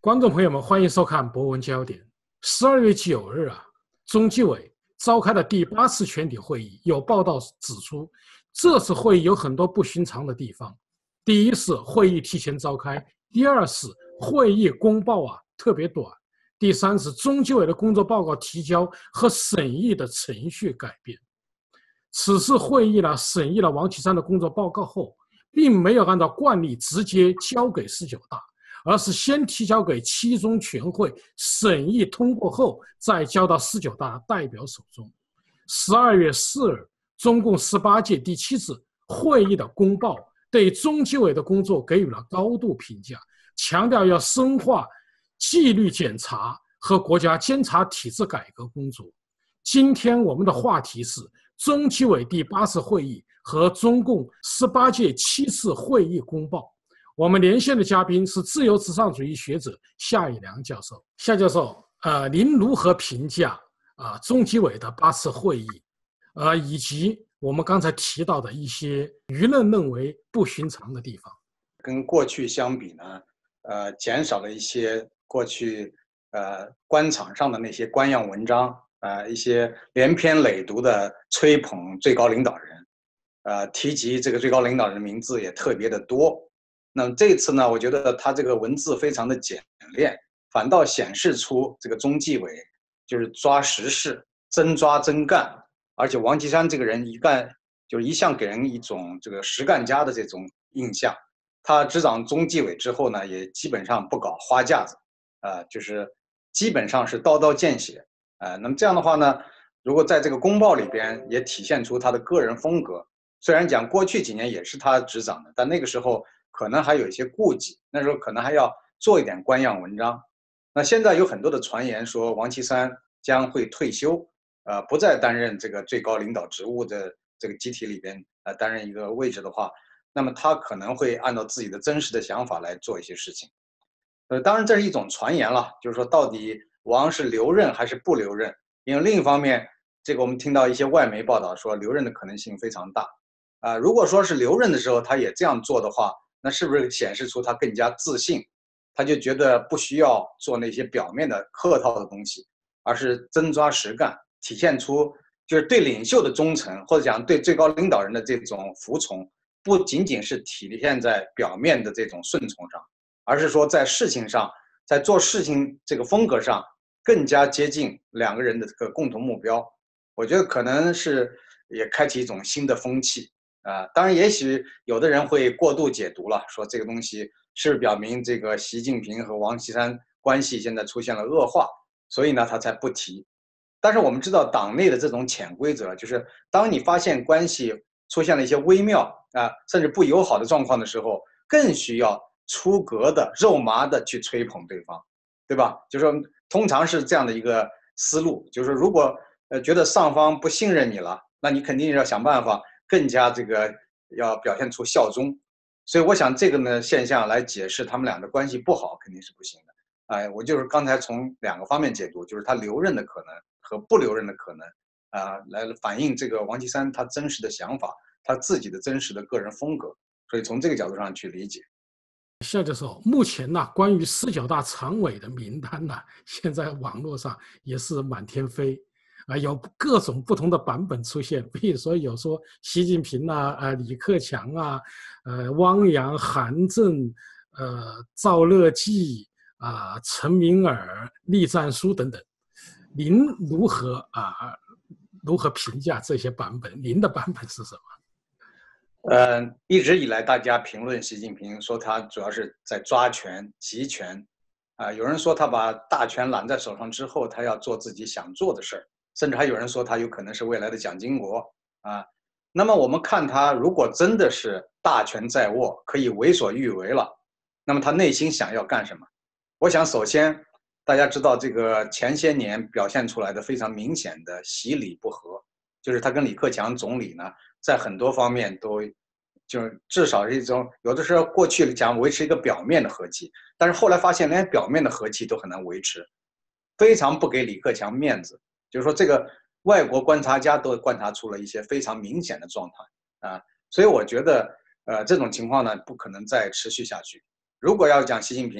观众朋友们，欢迎收看《博文焦点》。12月9日中纪委召开的第8次全体会议，有报道指出，这次会议有很多不寻常的地方。第一是会议提前召开，第二是会议公报特别短，第三是中纪委的工作报告提交和审议的程序改变。此次会议审议了王岐山的工作报告后，并没有按照惯例直接交给19大。而是先提交给7中全会审议通过后，再交到19大代表手中。12月4日，中共18届第7次会议的公报对中纪委的工作给予了高度评价，强调要深化纪律检查和国家监察体制改革工作。今天我们的话题是中纪委第8次会议和中共18届7次会议公报。我们连线的嘉宾是自由至上主义学者夏以良教授。夏教授，您如何评价中纪委的8次会议，以及我们刚才提到的一些舆论认为不寻常的地方？ 跟过去相比呢，减少了一些过去官场上的那些官样文章，一些连篇累牍的吹捧最高领导人，提及这个最高领导人的名字也特别的多。那么这次呢，我觉得他这个文字非常的简练，反倒显示出这个中纪委就是抓实事、真抓真干，而且王岐山这个人一向给人一种这个实干家的这种印象。他执掌中纪委之后呢，也基本上不搞花架子，就是基本上是刀刀见血，那么这样的话呢，如果在这个公报里边也体现出他的个人风格，虽然讲过去几年也是他执掌的，但那个时候可能还有一些顾忌，那时候可能还要做一点官样文章。那现在有很多的传言说王岐山将会退休，不再担任这个最高领导职务的这个集体里边担任一个位置的话，那么他可能会按照自己的真实的想法来做一些事情。当然这是一种传言了，就是说到底王是留任还是不留任？因为另一方面，这个我们听到一些外媒报道说留任的可能性非常大。如果说是留任的时候他也这样做的话，那是不是显示出他更加自信？他就觉得不需要做那些表面的客套的东西，而是真抓实干，体现出就是对领袖的忠诚，或者讲对最高领导人的这种服从，不仅仅是体现在表面的这种顺从上，而是说在事情上，在做事情这个风格上更加接近两个人的这个共同目标。我觉得可能是也开启一种新的风气。当然，也许有的人会过度解读了，说这个东西是表明这个习近平和王岐山关系现在出现了恶化，所以呢他才不提。但是我们知道党内的这种潜规则，就是当你发现关系出现了一些微妙甚至不友好的状况的时候，更需要出格的、肉麻的去吹捧对方，对吧？就是说通常是这样的一个思路，就是如果觉得上方不信任你了，那你肯定要想办法更加这个要表现出效忠。所以我想这个呢现象来解释他们俩的关系不好肯定是不行的。我就是刚才从2个方面解读，就是他留任的可能和不留任的可能，来反映这个王岐山他真实的想法，他自己的真实的个人风格。所以从这个角度上去理解。 夏教授，目前关于19大常委的名单现在网络上也是满天飞。有各种不同的版本出现，比如说有说习近平李克强汪洋、韩正赵乐际陈敏尔、栗战书等等。您如何评价这些版本？您的版本是什么？ 一直以来大家评论习近平说他主要是在抓权、集权，有人说他把大权揽在手上之后，他要做自己想做的事儿。甚至还有人说他有可能是未来的蒋经国那么我们看他如果真的是大权在握，可以为所欲为了，那么他内心想要干什么？我想首先大家知道这个前些年表现出来的非常明显的习李不和，就是他跟李克强总理呢在很多方面都就是至少是一种，有的时候过去讲维持一个表面的和气，但是后来发现连表面的和气都很难维持，非常不给李克强面子。就是说这个外国观察家都观察出了一些非常明显的状态所以我觉得这种情况呢不可能再持续下去。如果要讲习近平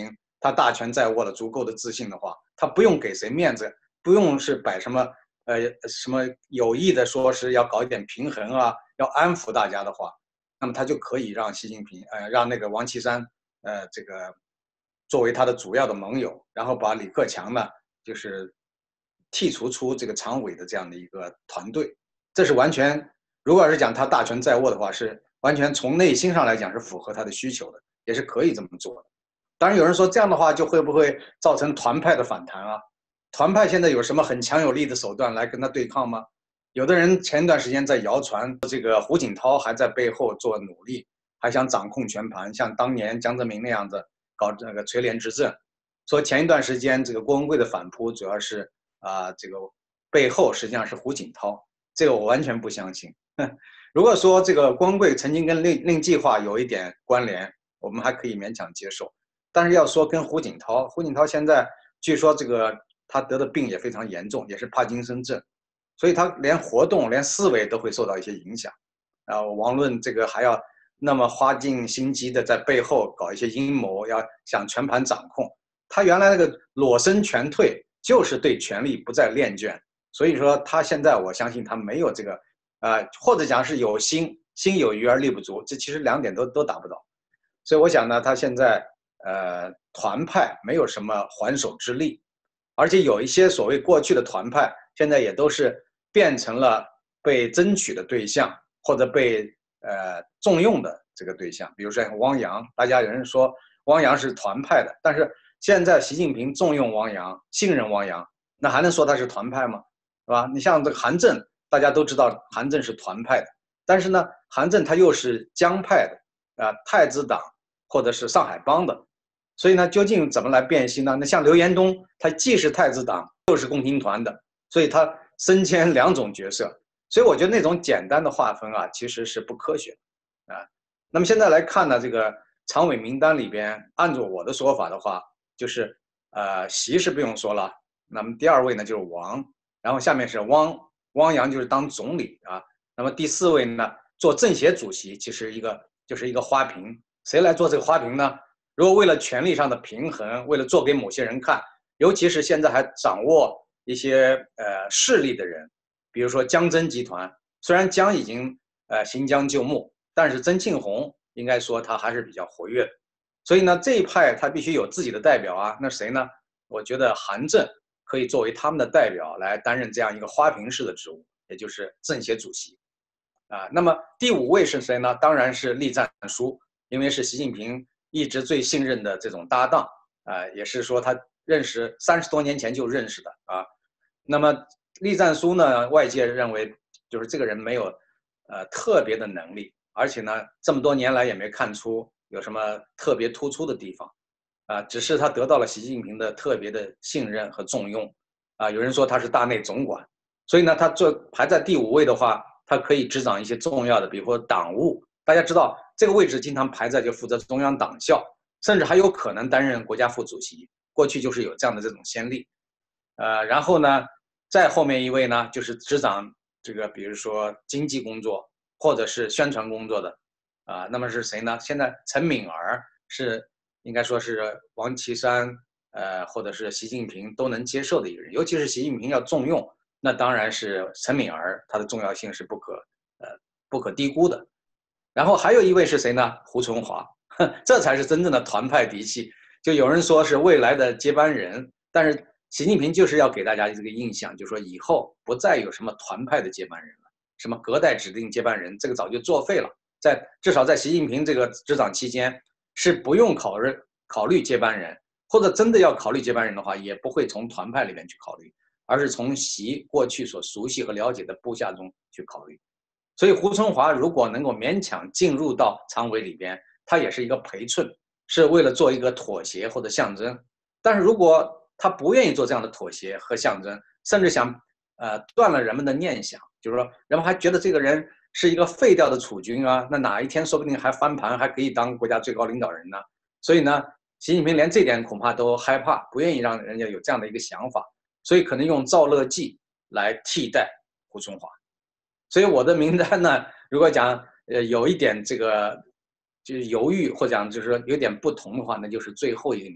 他大权在握了，足够的自信的话，他不用给谁面子，不用是摆什么有意的说是要搞一点平衡啊，要安抚大家的话，那么他就可以让习近平让那个王岐山这个作为他的主要的盟友，然后把李克强呢就是剔除出这个常委的这样的一个团队，这是完全如果要是讲他大权在握的话，是完全从内心上来讲是符合他的需求的，也是可以这么做的。当然有人说这样的话就会不会造成团派的反弹啊？团派现在有什么很强有力的手段来跟他对抗吗？有的人前一段时间在谣传，这个胡锦涛还在背后做努力，还想掌控全盘，像当年江泽民那样子搞这个垂帘执政。说前一段时间这个郭文贵的反扑主要是这个背后实际上是胡锦涛，这个我完全不相信。如果说这个郭文贵曾经跟令计划有一点关联，我们还可以勉强接受。但是要说跟胡锦涛现在据说这个他得的病也非常严重，也是帕金森症，所以他连活动、连思维都会受到一些影响。王论这个还要那么花尽心机的在背后搞一些阴谋，要想全盘掌控。他原来那个裸身全退，就是对权力不再恋眷，所以说他现在我相信他没有这个，或者讲是有心有余而力不足，这其实两点都达不到。所以我想呢，他现在团派没有什么还手之力，而且有一些所谓过去的团派，现在也都是变成了被争取的对象，或者被重用的这个对象。比如说汪洋，大家有人说汪洋是团派的，但是现在习近平重用汪洋，信任汪洋，那还能说他是团派吗？是吧？你像这个韩正，大家都知道韩正是团派的，但是呢，韩正他又是江派的太子党或者是上海帮的，所以呢，究竟怎么来辨析呢？那像刘延东，他既是太子党，又是共青团的，所以他身兼两种角色。所以我觉得那种简单的划分其实是不科学的那么现在来看呢，这个常委名单里边，按照我的说法的话，就是习是不用说了，那么第二位呢就是王，然后下面是汪洋就是当总理那么第四位呢做政协主席，其实就是一个花瓶，谁来做这个花瓶呢？如果为了权力上的平衡，为了做给某些人看，尤其是现在还掌握一些势力的人，比如说江曾集团，虽然江已经行将就木，但是曾庆红应该说他还是比较活跃的，所以呢这一派他必须有自己的代表那谁呢？我觉得韩正可以作为他们的代表来担任这样一个花瓶式的职务，也就是政协主席那么第五位是谁呢？当然是栗战书，因为是习近平一直最信任的这种搭档也是说他认识30多年前就认识的那么栗战书呢，外界认为就是这个人没有特别的能力，而且呢这么多年来也没看出有什么特别突出的地方只是他得到了习近平的特别的信任和重用有人说他是大内总管，所以呢他排在第5位的话，他可以执掌一些重要的，比如说党务。大家知道这个位置经常排在就负责中央党校，甚至还有可能担任国家副主席，过去就是有这样的这种先例然后呢再后面一位呢就是执掌这个比如说经济工作或者是宣传工作的那么是谁呢？现在陈敏尔是应该说是王岐山或者是习近平都能接受的一个人，尤其是习近平要重用，那当然是陈敏尔，他的重要性是不可低估的。然后还有一位是谁呢？胡春华，这才是真正的团派嫡系。就有人说是未来的接班人，但是习近平就是要给大家这个印象，就是说以后不再有什么团派的接班人了，什么隔代指定接班人，这个早就作废了。至少在习近平这个执掌期间，是不用考虑接班人，或者真的要考虑接班人的话，也不会从团派里面去考虑，而是从习过去所熟悉和了解的部下中去考虑。所以胡春华如果能够勉强进入到常委里边，他也是一个陪衬，是为了做一个妥协或者象征。但是如果他不愿意做这样的妥协和象征，甚至想断了人们的念想，就是说人们还觉得这个人是一个废掉的储君那哪一天说不定还翻盘，还可以当国家最高领导人呢。所以呢，习近平连这点恐怕都害怕，不愿意让人家有这样的一个想法，所以可能用赵乐际来替代胡春华。所以我的名单呢，如果讲有一点这个就是犹豫，或者讲就是说有点不同的话，那就是最后一名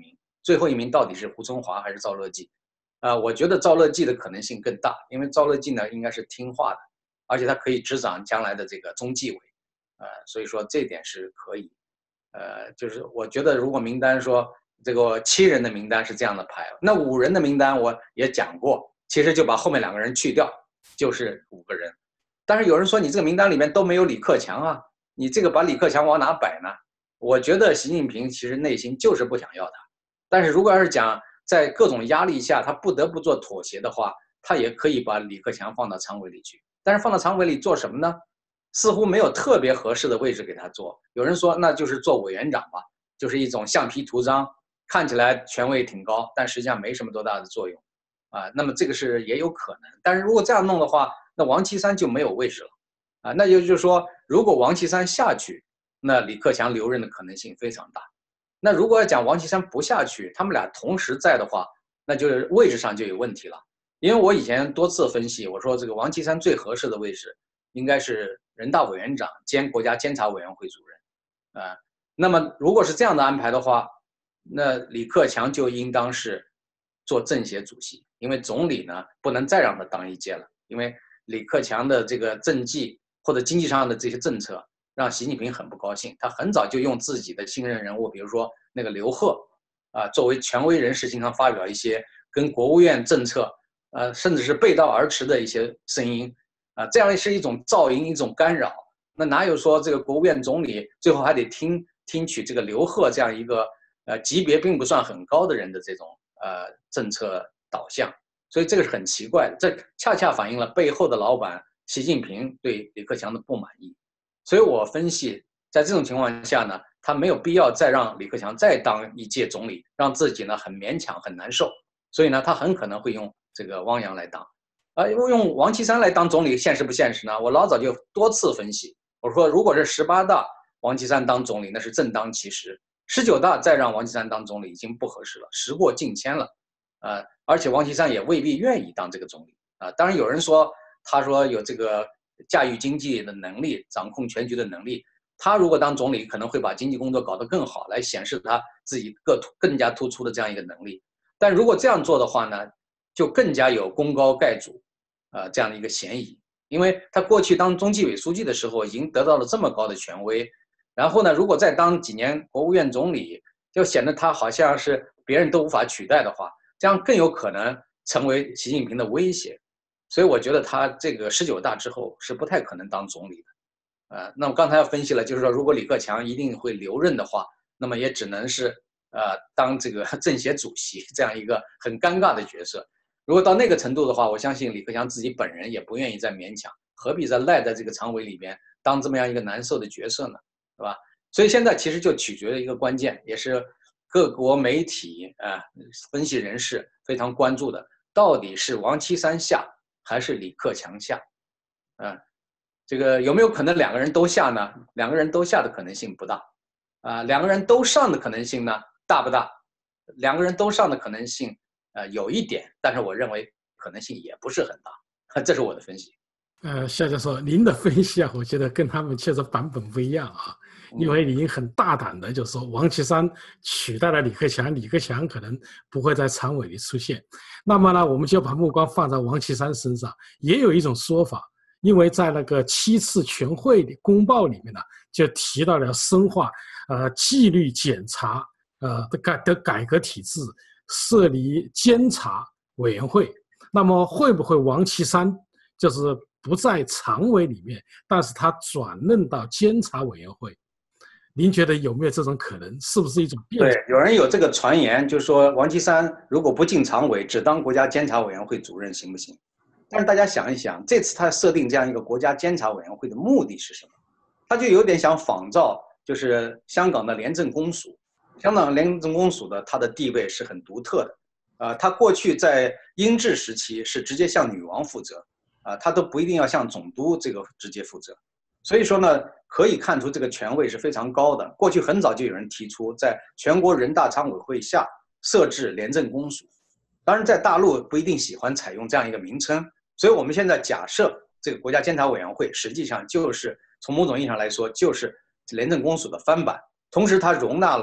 最后一名到底是胡春华还是赵乐际？我觉得赵乐际的可能性更大，因为赵乐际呢应该是听话的，而且他可以执掌将来的这个中纪委，所以说这点是可以。就是我觉得如果名单说这个7人的名单是这样的排，那5人的名单我也讲过，其实就把后面2个人去掉，就是5个人。但是有人说你这个名单里面都没有李克强啊，你这个把李克强往哪摆呢？我觉得习近平其实内心就是不想要他，但是如果要是讲在各种压力下他不得不做妥协的话，他也可以把李克强放到常委里去。但是放到常委里做什么呢？似乎没有特别合适的位置给他做。有人说那就是做委员长吧，就是一种橡皮图章，看起来权位挺高，但实际上没什么多大的作用。那么这个是也有可能。但是如果这样弄的话，那王岐山就没有位置了。那也就是说，如果王岐山下去，那李克强留任的可能性非常大。那如果要讲王岐山不下去，他们俩同时在的话，那就是位置上就有问题了。因为我以前多次分析，我说这个王岐山最合适的位置应该是人大委员长兼国家监察委员会主任。那么如果是这样的安排的话，那李克强就应当是做政协主席，因为总理呢不能再让他当一届了，因为李克强的这个政绩或者经济上的这些政策让习近平很不高兴，他很早就用自己的信任人物，比如说那个刘鹤，作为权威人士，经常发表一些跟国务院政策，甚至是背道而驰的一些声音，这样是一种噪音，一种干扰。那哪有说这个国务院总理最后还得听取这个刘鹤这样一个级别并不算很高的人的这种政策导向？所以这个是很奇怪的，这恰恰反映了背后的老板习近平对李克强的不满意。所以我分析，在这种情况下呢，他没有必要再让李克强再当一届总理，让自己呢很勉强很难受。所以呢，他很可能会用这个汪洋来当。用王岐山来当总理现实不现实呢？我老早就多次分析，我说如果是18大王岐山当总理，那是正当其时；19大再让王岐山当总理已经不合适了，时过境迁了。而且王岐山也未必愿意当这个总理。当然有人说，他说有这个驾驭经济的能力，掌控全局的能力。他如果当总理，可能会把经济工作搞得更好，来显示他自己更加突出的这样一个能力。但如果这样做的话呢，就更加有功高盖主，这样的一个嫌疑。因为他过去当中纪委书记的时候，已经得到了这么高的权威，然后呢，如果再当几年国务院总理，就显得他好像是别人都无法取代的话，这样更有可能成为习近平的威胁。所以我觉得他这个19大之后是不太可能当总理的。那么刚才要分析了，就是说如果李克强一定会留任的话，那么也只能是当这个政协主席这样一个很尴尬的角色。如果到那个程度的话，我相信李克强自己本人也不愿意再勉强，何必再赖在这个常委里边当这么样一个难受的角色呢？对吧？所以现在其实就取决于一个关键，也是各国媒体分析人士非常关注的，到底是王岐山下还是李克强下？这个有没有可能2个人都下呢？2个人都下的可能性不大。2个人都上的可能性呢大不大？2个人都上的可能性有一点，但是我认为可能性也不是很大。这是我的分析。 夏教授，您的分析我觉得跟他们确实版本不一样因为您很大胆的就说王岐山取代了李克强，李克强可能不会在常委里出现。那么呢，我们就把目光放在王岐山身上。也有一种说法，因为在那个7次全会的公报里面呢，就提到了深化纪律检查的改革体制，设立监察委员会。那么会不会王岐山就是不在常委里面，但是他转任到监察委员会？您觉得有没有这种可能？是不是一种变数？ 对，有人有这个传言，就是说王岐山如果不进常委，只当国家监察委员会主任行不行？但是大家想一想，这次他设定这样一个国家监察委员会的目的是什么？他就有点想仿照，就是香港的廉政公署。香港廉政公署的它的地位是很独特的。他过去在英治时期是直接向女王负责，他都不一定要向总督这个直接负责。所以说呢，可以看出这个权位是非常高的。过去很早就有人提出，在全国人大常委会下设置廉政公署。当然，在大陆不一定喜欢采用这样一个名称，所以我们现在假设这个国家监察委员会实际上就是从某种意义上来说，就是廉政公署的翻版。同时，它容纳了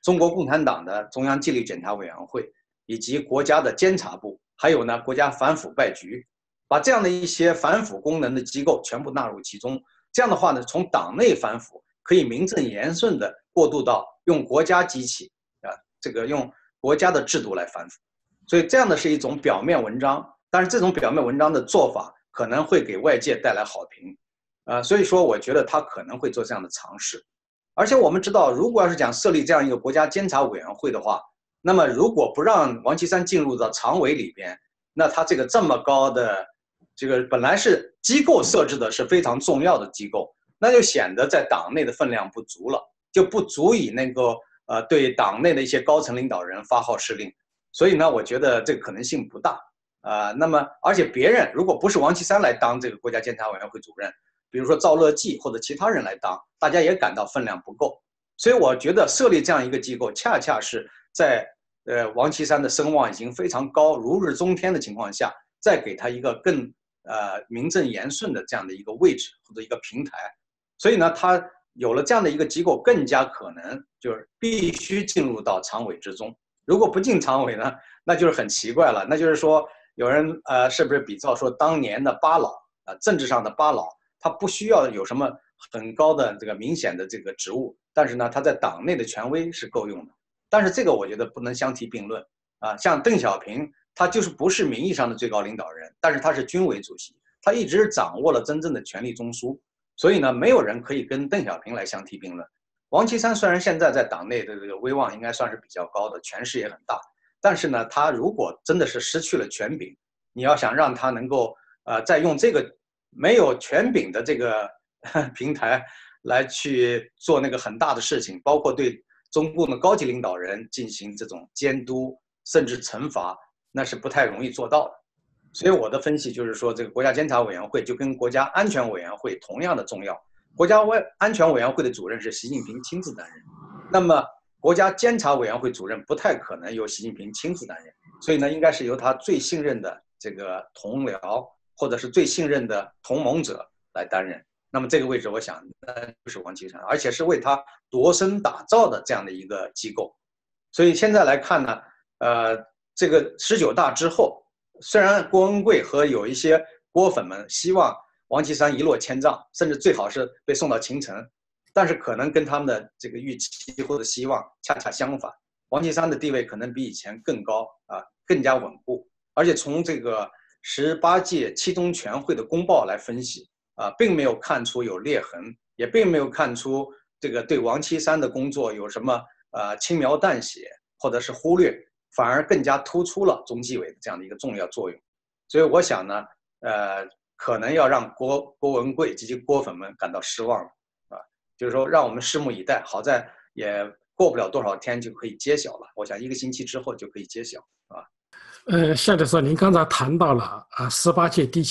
中国共产党的中央纪律检查委员会，以及国家的监察部，还有呢国家反腐败局，把这样的一些反腐功能的机构全部纳入其中。这样的话呢，从党内反腐可以名正言顺的过渡到用国家机器这个用国家的制度来反腐。所以这样的是一种表面文章，但是这种表面文章的做法可能会给外界带来好评，所以说我觉得他可能会做这样的尝试。而且我们知道，如果要是讲设立这样一个国家监察委员会的话，那么如果不让王岐山进入到常委里边，那他这么高的这个本来是机构设置的是非常重要的机构，那就显得在党内的分量不足了，就不足以能够对党内的一些高层领导人发号施令。所以呢，我觉得这个可能性不大。那么而且别人如果不是王岐山来当这个国家监察委员会主任，比如说赵乐际或者其他人来当，大家也感到分量不够。所以我觉得设立这样一个机构，恰恰是在王岐山的声望已经非常高、如日中天的情况下，再给他一个更名正言顺的这样的一个位置或者一个平台。所以呢，他有了这样的一个机构，更加可能就是必须进入到常委之中。如果不进常委呢，那就是很奇怪了。那就是说，有人是不是比照说当年的巴老政治上的巴老，他不需要有什么很高的这个明显的这个职务，但是呢，他在党内的权威是够用的。但是这个我觉得不能相提并论像邓小平，他就是不是名义上的最高领导人，但是他是军委主席，他一直掌握了真正的权力中枢，所以呢，没有人可以跟邓小平来相提并论。王岐山虽然现在在党内的这个威望应该算是比较高的，权势也很大，但是呢，他如果真的是失去了权柄，你要想让他能够再用这个没有权柄的这个平台来去做那个很大的事情，包括对中共的高级领导人进行这种监督甚至惩罚，那是不太容易做到的。所以我的分析就是说，这个国家监察委员会就跟国家安全委员会同样的重要。国家安全委员会的主任是习近平亲自担任，那么国家监察委员会主任不太可能由习近平亲自担任，所以呢，应该是由他最信任的这个同僚或者是最信任的同盟者来担任。那么这个位置，我想就是王岐山，而且是为他度身打造的这样的一个机构。所以现在来看呢，这个19大之后，虽然郭文贵和有一些郭粉们希望王岐山一落千丈，甚至最好是被送到秦城，但是可能跟他们的这个预期或者希望恰恰相反，王岐山的地位可能比以前更高更加稳固。而且从这个18届七中全会的公报来分析并没有看出有裂痕，也并没有看出这个对王岐山的工作有什么轻描淡写或者是忽略，反而更加突出了中纪委的这样的一个重要作用。所以我想呢，可能要让郭文贵及其郭粉们感到失望了就是说让我们拭目以待。好在也过不了多少天就可以揭晓了，我想1个星期之后就可以揭晓夏教授，您刚才谈到了18届第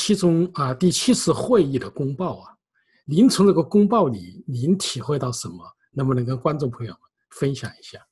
7次会议的公报您从这个公报里您体会到什么？能不能跟观众朋友们分享一下？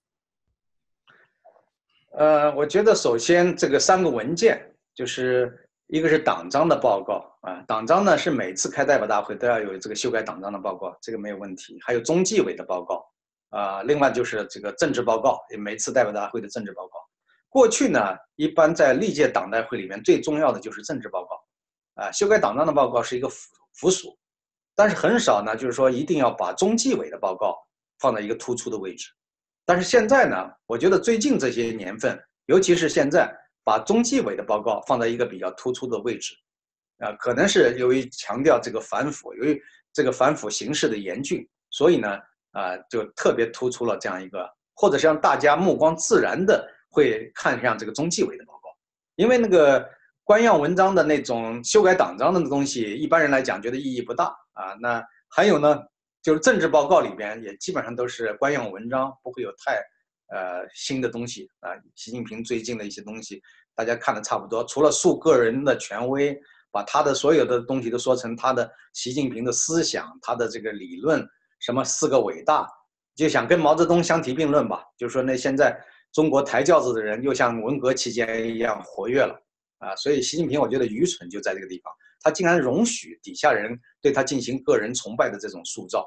我觉得首先这个3个文件，就是一个是党章的报告党章呢是每次开代表大会都要有这个修改党章的报告，这个没有问题。还有中纪委的报告另外就是这个政治报告，每次代表大会的政治报告。过去呢，一般在历届党代会里面最重要的就是政治报告修改党章的报告是一个附属，但是很少呢，就是说一定要把中纪委的报告放在一个突出的位置。但是现在呢，我觉得最近这些年份，尤其是现在，把中纪委的报告放在一个比较突出的位置可能是由于强调这个反腐，由于这个反腐形势的严峻，所以呢就特别突出了这样一个，或者是让大家目光自然的会看向这个中纪委的报告。因为那个官样文章的那种修改党章的东西，一般人来讲觉得意义不大那还有呢，就是政治报告里边也基本上都是官样文章，不会有太新的东西习近平最近的一些东西，大家看的差不多，除了树个人的权威，把他的所有的东西都说成他的习近平的思想，他的这个理论，什么4个伟大，就想跟毛泽东相提并论吧。就是说那现在中国抬轿子的人又像文革期间一样活跃了所以习近平我觉得愚蠢就在这个地方，他竟然容许底下人对他进行个人崇拜的这种塑造。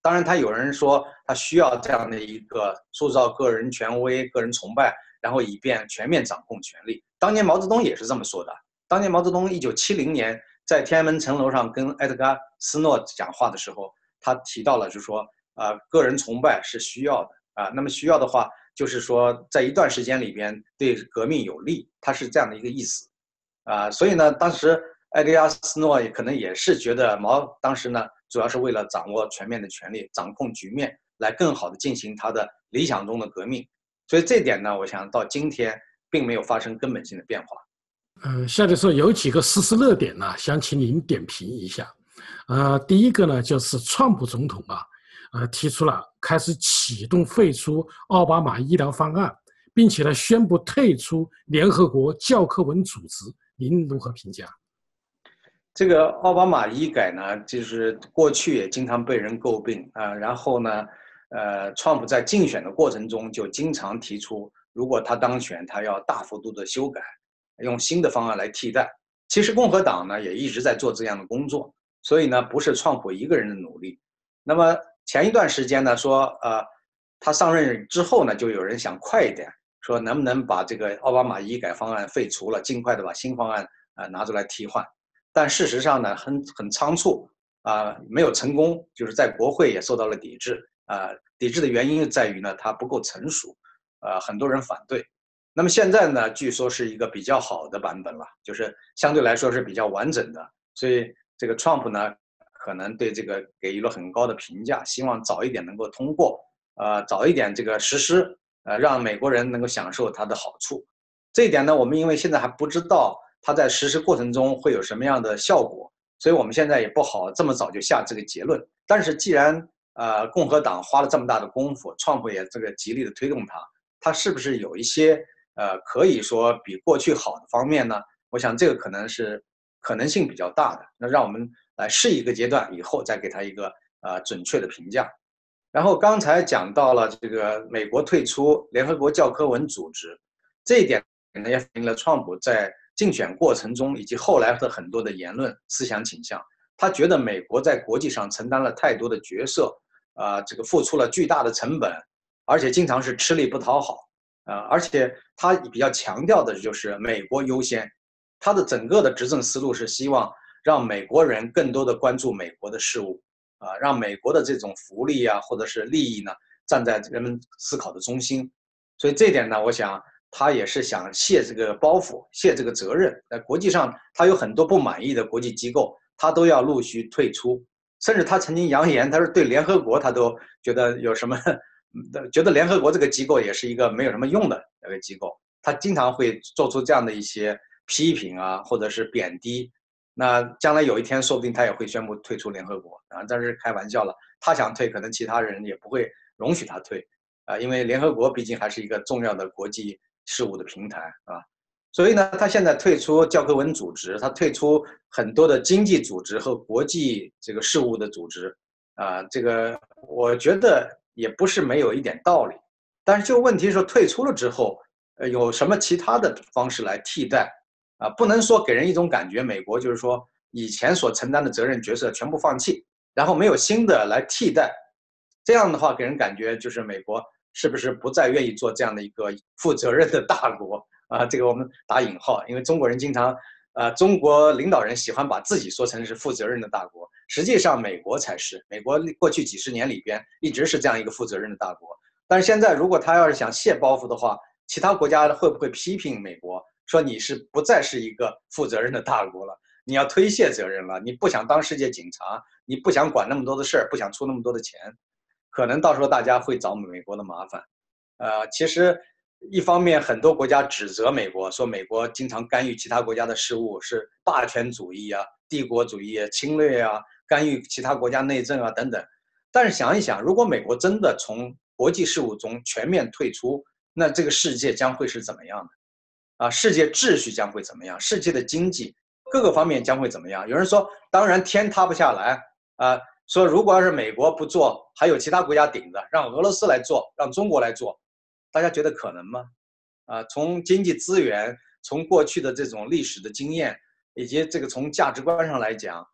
当然，他有人说他需要这样的一个塑造个人权威、个人崇拜，然后以便全面掌控权力。当年毛泽东也是这么说的。当年毛泽东1970年在天安门城楼上跟埃德加·斯诺讲话的时候，他提到了，就是说，个人崇拜是需要的啊。那么需要的话，就是说在一段时间里边对革命有利，他是这样的一个意思啊。所以呢，当时埃德加·斯诺可能也是觉得毛当时呢，主要是为了掌握全面的权力，掌控局面，来更好的进行他的理想中的革命。所以这点呢，我想到今天并没有发生根本性的变化。 夏教授有几个时事热点呢，想请您点评一下。第一个呢，就是川普总统提出了开始启动废除奥巴马医疗方案，并且呢宣布退出联合国教科文组织，您如何评价？ 这个奥巴马医改呢，就是过去也经常被人诟病啊。然后呢，川普在竞选的过程中就经常提出，如果他当选，他要大幅度的修改，用新的方案来替代。其实共和党呢也一直在做这样的工作，所以呢不是川普一个人的努力。那么前一段时间呢说，他上任之后呢，就有人想快一点，说能不能把这个奥巴马医改方案废除了，尽快的把新方案拿出来替换。但事实上呢，很仓促没有成功，就是在国会也受到了抵制抵制的原因在于呢，它不够成熟，很多人反对。那么现在呢，据说是一个比较好的版本了，就是相对来说是比较完整的，所以这个 Trump 呢，可能对这个给予了很高的评价，希望早一点能够通过，早一点这个实施，让美国人能够享受它的好处。这一点呢，我们因为现在还不知道它在实施过程中会有什么样的效果，所以我们现在也不好这么早就下这个结论。但是既然共和党花了这么大的功夫，川普也这个极力的推动它是不是有一些可以说比过去好的方面呢？我想这个可能性比较大的。那让我们来试一个阶段以后再给它一个准确的评价。然后刚才讲到了这个美国退出联合国教科文组织，这一点呢也反映了川普在竞选过程中以及后来的很多的言论思想倾向。他觉得美国在国际上承担了太多的角色，这个付出了巨大的成本，而且经常是吃力不讨好，而且他比较强调的就是美国优先。他的整个的执政思路是希望让美国人更多的关注美国的事务，让美国的这种福利或者是利益呢站在人们思考的中心。所以这一点呢，我想他也是想卸这个包袱，卸这个责任。在国际上，他有很多不满意的国际机构，他都要陆续退出。甚至他曾经扬言，他说对联合国他都觉得有什么，觉得联合国这个机构也是一个没有什么用的一个机构。他经常会做出这样的一些批评或者是贬低。那将来有一天，说不定他也会宣布退出联合国但是开玩笑了，他想退，可能其他人也不会容许他退因为联合国毕竟还是一个重要的国际事务的平台所以呢，他现在退出教科文组织，他退出很多的经济组织和国际这个事务的组织这个我觉得也不是没有一点道理。但是就问题说退出了之后，有什么其他的方式来替代不能说给人一种感觉，美国就是说以前所承担的责任角色全部放弃，然后没有新的来替代。这样的话，给人感觉就是美国是不是不再愿意做这样的一个负责任的大国这个我们打引号，因为中国人经常中国领导人喜欢把自己说成是负责任的大国，实际上美国才是。美国过去几十年里边一直是这样一个负责任的大国。但是现在如果他要是想卸包袱的话，其他国家会不会批评美国，说你是不再是一个负责任的大国了，你要推卸责任了，你不想当世界警察，你不想管那么多的事儿，不想出那么多的钱，可能到时候大家会找美国的麻烦。其实一方面很多国家指责美国，说美国经常干预其他国家的事务，是霸权主义帝国主义侵略干预其他国家内政等等。但是想一想，如果美国真的从国际事务中全面退出，那这个世界将会是怎么样的世界秩序将会怎么样？世界的经济各个方面将会怎么样？有人说，当然天塌不下来说如果要是美国不做，还有其他国家顶着，让俄罗斯来做，让中国来做，大家觉得可能吗？从经济资源，从过去的这种历史的经验，以及这个从价值观上来讲，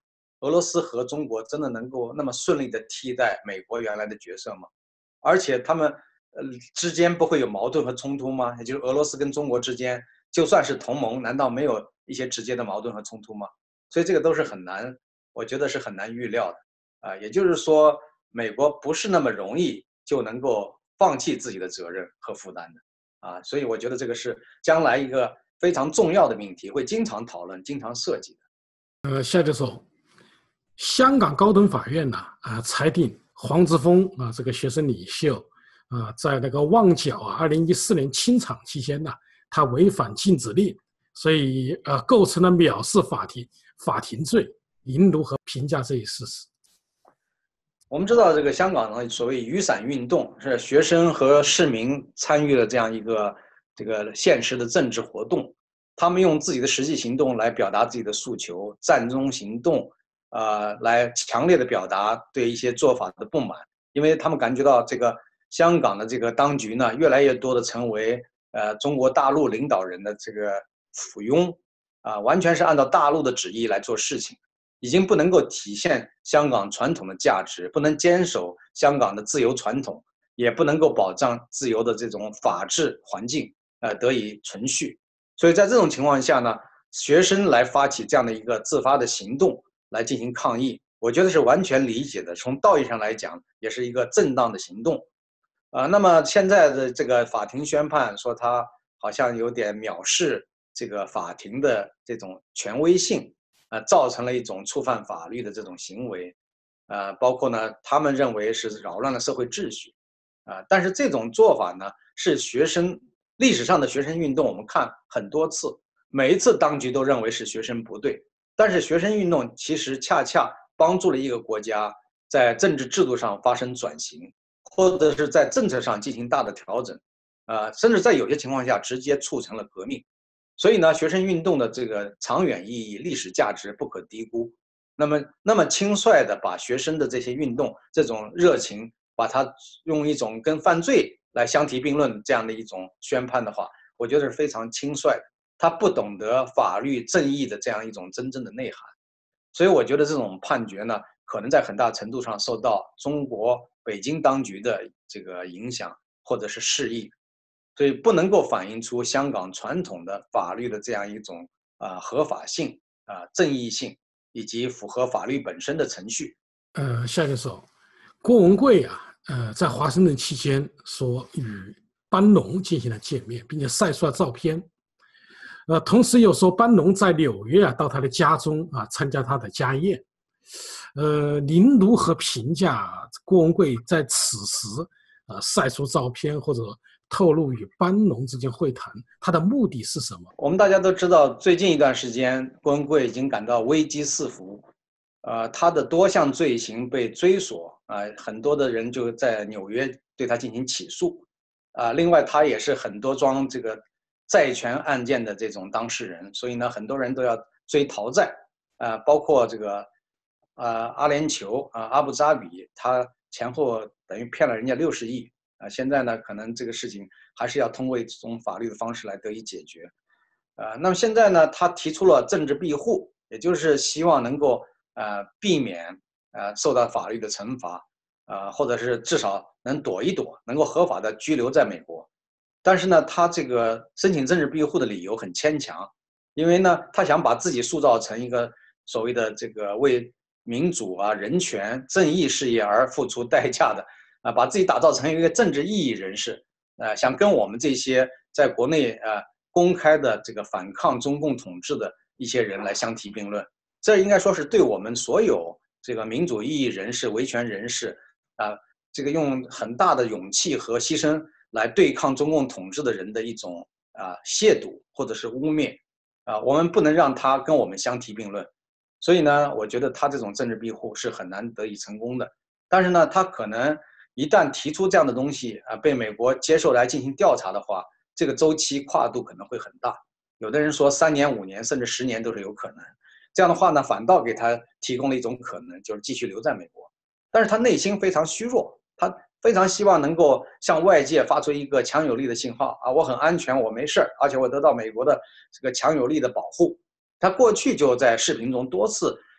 俄罗斯和中国真的能够那么顺利地替代美国原来的角色吗？而且他们之间不会有矛盾和冲突吗？也就是俄罗斯跟中国之间，就算是同盟，难道没有一些直接的矛盾和冲突吗？所以这个都是很难，我觉得是很难预料的啊。也就是说，美国不是那么容易就能够放弃自己的责任和负担的啊。所以我觉得这个是将来一个非常重要的命题，会经常讨论、经常涉及的。 夏教授，香港高等法院呢裁定黄之锋这个学生领袖在那个旺角2014年清场期间呢，他违反禁止令，所以构成了藐视法庭罪。您如何评价这一事实？ 我们知道，这个香港的所谓雨伞运动是学生和市民参与了这样一个现实的政治活动，他们用自己的实际行动来表达自己的诉求，战中行动，来强烈的表达对一些做法的不满，因为他们感觉到这个香港的这个当局呢，越来越多的成为中国大陆领导人的这个附庸，完全是按照大陆的旨意来做事情。已经不能够体现香港传统的价值，不能坚守香港的自由传统，也不能够保障自由的这种法治环境得以存续。所以在这种情况下呢，学生来发起这样的一个自发的行动来进行抗议，我觉得是完全理解的。从道义上来讲，也是一个正当的行动。那么现在的这个法庭宣判说他好像有点藐视这个法庭的这种权威性。造成了一种触犯法律的这种行为，包括呢，他们认为是扰乱了社会秩序，但是这种做法呢，是历史上的学生运动，我们看很多次，每一次当局都认为是学生不对，但是学生运动其实恰恰帮助了一个国家在政治制度上发生转型，或者是在政策上进行大的调整，甚至在有些情况下直接促成了革命。所以呢，学生运动的这个长远意义、历史价值不可低估。那么轻率的把学生的这些运动、这种热情，把它用一种跟犯罪来相提并论这样的一种宣判的话，我觉得是非常轻率的。他不懂得法律正义的这样一种真正的内涵。所以我觉得这种判决呢，可能在很大程度上受到中国北京当局的这个影响或者是示意。所以不能够反映出香港传统的法律的这样一种合法性、正义性以及符合法律本身的程序。 夏教授，郭文贵在华盛顿期间说与班农进行了见面，并且晒出了照片。同时又说班农在纽约到他的家中参加他的家宴。您如何评价郭文贵在此时晒出照片或者透露与班农之间会谈，他的目的是什么？ 我们大家都知道，最近一段时间，郭文贵已经感到危机四伏，他的多项罪行被追索，很多的人就在纽约对他进行起诉，另外他也是很多桩这个债权案件的这种当事人，所以呢，很多人都要追逃债，包括这个阿联酋阿布扎比，他前后等于骗了人家60亿。现在呢，可能这个事情还是要通过一种法律的方式来得以解决。那么现在呢，他提出了政治庇护，也就是希望能够避免受到法律的惩罚，或者是至少能躲一躲，能够合法的居留在美国。但是呢，他这个申请政治庇护的理由很牵强，因为呢，他想把自己塑造成一个所谓的这个为民主人权、正义事业而付出代价的。把自己打造成一个政治异议人士，想跟我们这些在国内公开的这个反抗中共统治的一些人来相提并论，这应该说是对我们所有这个民主异议人士、维权人士这个用很大的勇气和牺牲来对抗中共统治的人的一种亵渎或者是污蔑我们不能让他跟我们相提并论，所以呢，我觉得他这种政治庇护是很难得以成功的。但是呢，他可能一旦提出这样的东西被美国接受来进行调查的话，这个周期跨度可能会很大。有的人说3年、5年甚至10年都是有可能。这样的话呢，反倒给他提供了一种可能，就是继续留在美国。但是他内心非常虚弱，他非常希望能够向外界发出一个强有力的信号我很安全，我没事，而且我得到美国的这个强有力的保护。他过去就在视频中多次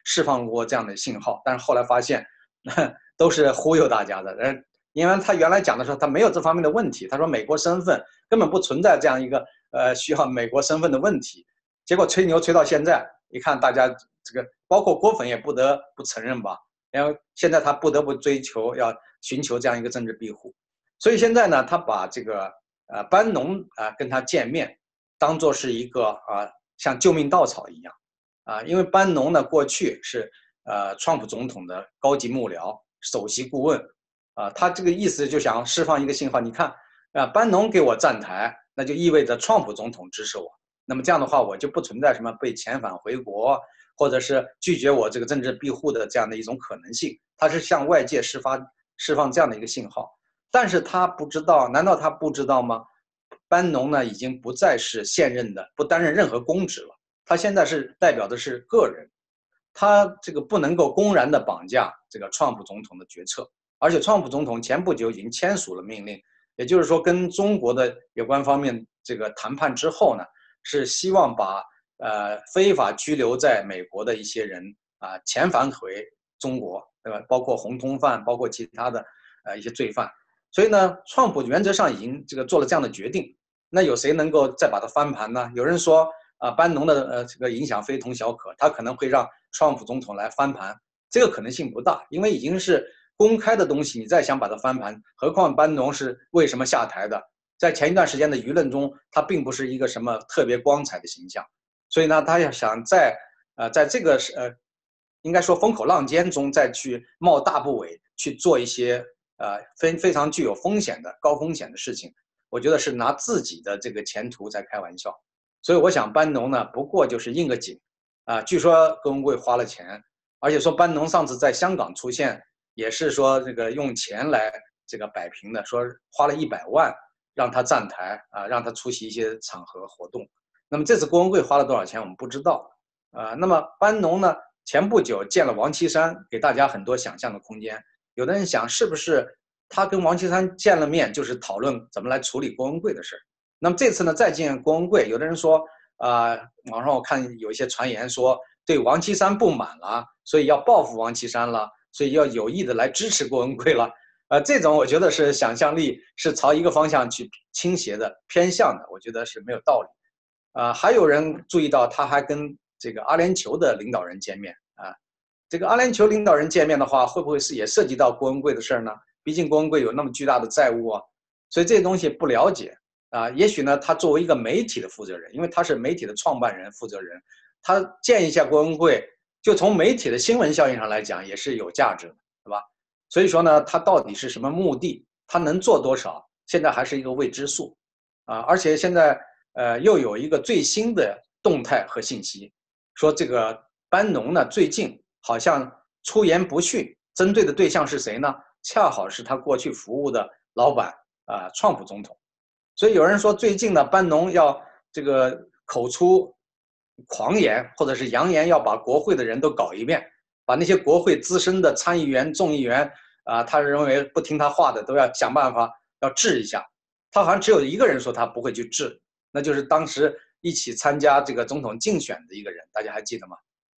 释放过这样的信号，但是后来发现都是忽悠大家的。因为他原来讲的时候，他没有这方面的问题，他说美国身份根本不存在这样一个需要美国身份的问题。结果吹牛吹到现在，一看大家这个包括郭粉也不得不承认吧，然后现在他不得不要寻求这样一个政治庇护。所以现在呢，他把这个班农跟他见面，当做是一个像救命稻草一样因为班农呢过去是川普总统的高级幕僚、首席顾问他这个意思就想释放一个信号，你看班农给我站台，那就意味着川普总统支持我，那么这样的话我就不存在什么被遣返回国，或者是拒绝我这个政治庇护的这样的一种可能性，他是向外界释放这样的一个信号。但是他不知道，难道他不知道吗？班农呢已经不再是现任的，不担任任何公职了，他现在是代表的是个人，他这个不能够公然的绑架这个川普总统的决策，而且川普总统前不久已经签署了命令，也就是说跟中国的有关方面这个谈判之后呢，是希望把非法拘留在美国的一些人遣返回中国，对吧？包括红通贩，包括其他的一些罪犯。所以呢，川普原则上已经这个做了这样的决定，那有谁能够再把它翻盘呢？有人说班农的这个影响非同小可，他可能会让川普总统来翻盘，这个可能性不大，因为已经是公开的东西，你再想把它翻盘，何况班农是为什么下台的？在前一段时间的舆论中，他并不是一个什么特别光彩的形象，所以呢，他要想在这个应该说风口浪尖中再去冒大不韪去做一些非常具有高风险的事情，我觉得是拿自己的这个前途在开玩笑。所以我想班农呢，不过就是应个景据说郭文贵花了钱，而且说班农上次在香港出现也是说这个用钱来这个摆平的，说花了100万让他站台让他出席一些场合活动。那么这次郭文贵花了多少钱我们不知道那么班农呢前不久见了王岐山，给大家很多想象的空间。有的人想是不是他跟王岐山见了面就是讨论怎么来处理郭文贵的事。那么这次呢再见郭文贵，有的人说网上我看有一些传言说对王岐山不满了，所以要报复王岐山了，所以要有意的来支持郭文贵了这种我觉得是想象力是朝一个方向去倾斜的偏向的，我觉得是没有道理还有人注意到他还跟这个阿联酋的领导人见面这个阿联酋领导人见面的话，会不会是也涉及到郭文贵的事呢？毕竟郭文贵有那么巨大的债务所以这些东西不了解也许呢，他作为一个媒体的负责人，因为他是媒体的创办人、负责人，他见一下郭文贵，就从媒体的新闻效应上来讲，也是有价值的，对吧？所以说呢，他到底是什么目的？他能做多少？现在还是一个未知数而且现在又有一个最新的动态和信息，说这个班农呢最近好像出言不逊，针对的对象是谁呢？恰好是他过去服务的老板川普总统。所以有人说最近呢，班农要这个口出狂言，或者是扬言要把国会的人都搞一遍，把那些国会资深的参议员、众议员他认为不听他话的都要想办法要治一下。他好像只有一个人说他不会去治，那就是当时一起参加这个总统竞选的一个人，大家还记得吗？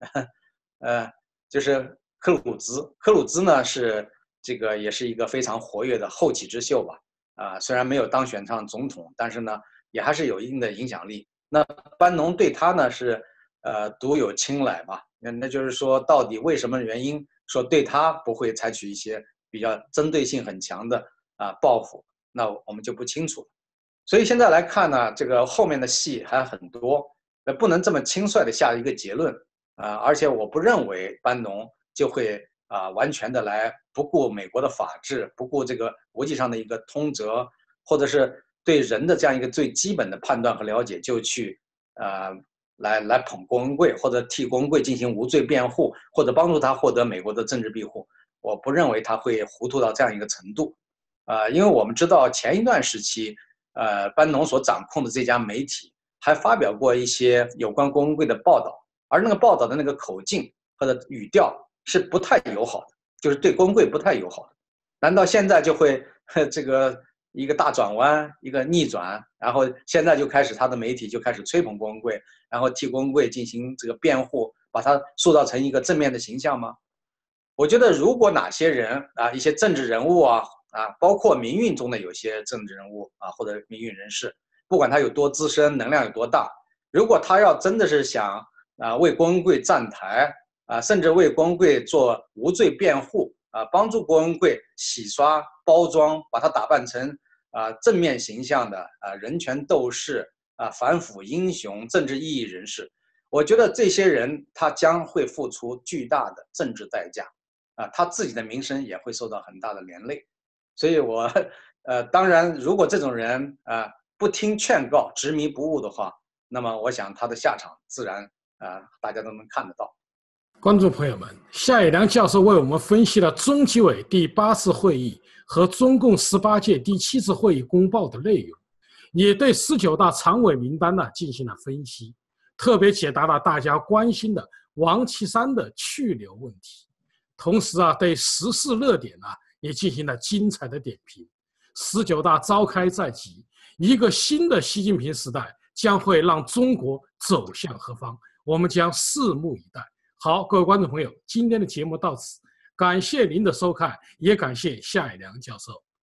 就是克鲁兹。克鲁兹呢是这个也是一个非常活跃的后起之秀吧虽然没有当选上总统，但是呢也还是有一定的影响力。那班农对他呢是独有青睐吧，那就是说到底为什么原因说对他不会采取一些比较针对性很强的报复，那我们就不清楚。所以现在来看呢，这个后面的戏还很多，不能这么轻率的下一个结论而且我不认为班农就会完全的来不顾美国的法治，不顾这个国际上的一个通则，或者是对人的这样一个最基本的判断和了解，就去来捧郭文贵，或者替郭文贵进行无罪辩护，或者帮助他获得美国的政治庇护。我不认为他会糊涂到这样一个程度因为我们知道前一段时期班农所掌控的这家媒体还发表过一些有关郭文贵的报道，而那个报道的那个口径或者语调是不太友好的，就是对郭文贵不太友好的。难道现在就会这个一个大转弯，一个逆转，然后现在就开始他的媒体就开始吹捧郭文贵，然后替郭文贵进行这个辩护， 把他塑造成一个正面的形象吗？我觉得，如果哪些人啊，一些政治人物啊，包括民运中的有些政治人物啊，或者民运人士，不管他有多资深，能量有多大，如果他要真的是想为郭文贵站台甚至为郭文贵做无罪辩护帮助郭文贵洗刷包装，把他打扮成正面形象的人权斗士反腐英雄、政治异议人士，我觉得这些人他将会付出巨大的政治代价他自己的名声也会受到很大的连累。所以我当然，如果这种人不听劝告、执迷不悟的话，那么我想他的下场自然大家都能看得到。 观众朋友们，夏以良教授为我们分析了中纪委第8次会议和中共18届第7次会议公报的内容，也对19大常委名单进行了分析，特别解答了大家关心的王岐山的去留问题，同时对时事热点也进行了精彩的点评。19大召开在即，一个新的习近平时代将会让中国走向何方，我们将拭目以待。好，各位观众朋友，今天的节目到此，感谢您的收看，也感谢夏以良教授。